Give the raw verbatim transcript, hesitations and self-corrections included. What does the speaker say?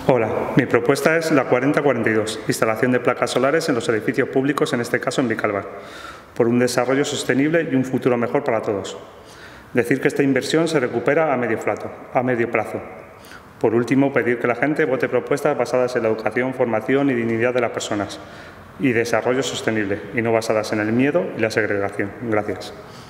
Hola, mi propuesta es la cuarenta cuarenta y dos, instalación de placas solares en los edificios públicos, en este caso en Vicálvaro, por un desarrollo sostenible y un futuro mejor para todos. Decir que esta inversión se recupera a medio plazo. A medio plazo. Por último, pedir que la gente vote propuestas basadas en la educación, formación y dignidad de las personas y desarrollo sostenible, y no basadas en el miedo y la segregación. Gracias.